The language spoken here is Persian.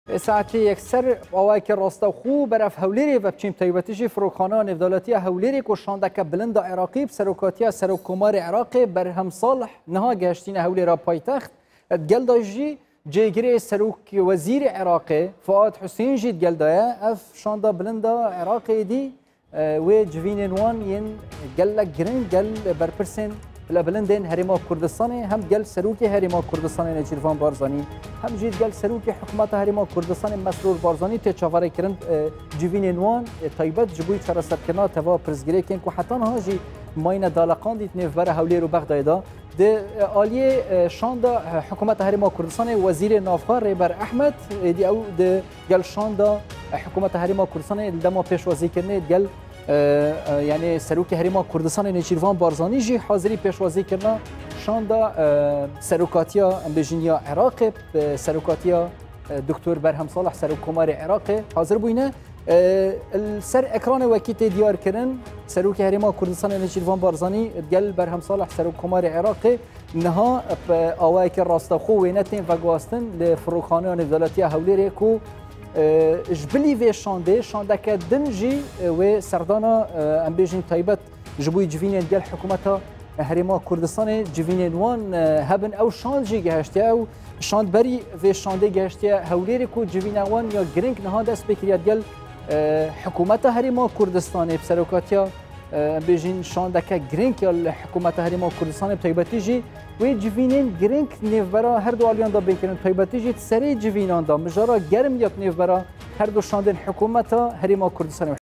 ساعتی یکسر آوای که راستا خوب برف هولیری و بچیم تایبتیجی فروخانه نفدالتی هولیری که شاندک بلند عراقی بسروکاتی سروکمار عراقی بر هم صالح نها گشتین هولی را پایتخت گلداجی جیگری سروک وزیر عراقی فؤاد حسین جید گلدایا اف شاندا بلند عراقی دی و جوین وان ین گل گرین گل برپرسن لبلندن هرما کردستان هم گل سروکی هرما کردستان نجیروان بارزانی هم جید گل سروکی حکومت هرما کردستان مسرور بارزانی تچاوره کرند جوین نوان تایبت جبوی چرا سرکنا توا پرزگیری کن که حتی هاجی ماین دالقان دیت نفبر هولی رو بغدادا ده آلیه شاندا حکومت هرما کردستان وزیر نافخار ریبر احمد دی او ده گل شاندا حکومت هرما کردستان دما پیش وزیر کرنه گل یعنی سروک هرما کردستان نجیروان بارزانی جی حاضری پیشوازی کردن شاندا سروکاتیا امبیجینیا عراق سروکاتیا دکتر برهم صالح سروکمار عراق حاضر بوینه سر اکران وکیت دیار کردن سروک هرما کردستان نجیروان بارزانی گل برهم صالح سروکمار عراق نها آوای که راستخو وینتین و گواستن لفروخانه نفدالتی هولیری کو جبلی و شانده که دنجی و سردانا امبیجین تایبت جبوی جوینین دل حکومتا هرما کردستان جوینین وان هبن او شانجی گهشتی او شاند بری و شانده گهشتی هولیری کو جوینین وان یا گرینگ نها دست بکریاد گل حکومت هرما کردستان بسروکاتیا امبیجین شانده که گرینگ یا حکومت هرما کردستان تایبتی جی و جوینین گرینگ نیفبرا هر دو آلیان دا بینکرن تایبتی جی سری جوینان دا مجارا گرم یاد نیفبرا هر دو شاندن حکومتا هرما کردستان